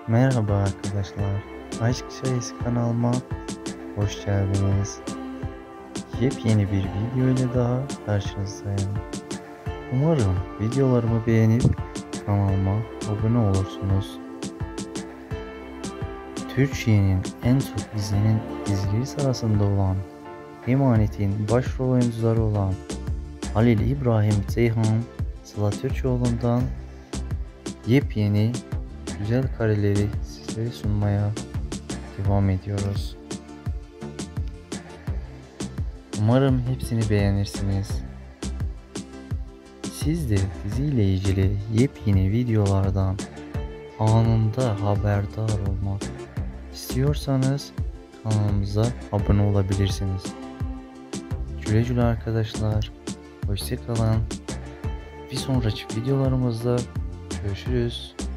Merhaba arkadaşlar. Aşk Çayısı kanalıma hoş geldiniz. Yepyeni bir video ile daha karşınızdayım. Umarım videolarımı beğenip kanalıma abone olursunuz. Türkiye'nin en çok izlenen dizileri sırasında olan Emanet'in başrol oyuncuları olan Halil İbrahim Ceyhan, Sıla Türkoğlu'ndan yepyeni güzel kareleri sizlere sunmaya devam ediyoruz. Umarım hepsini beğenirsiniz. Siz de diziyle ilgili yepyeni videolardan anında haberdar olmak istiyorsanız kanalımıza abone olabilirsiniz. Güle güle arkadaşlar. Hoşça kalın. Bir sonraki videolarımızda görüşürüz.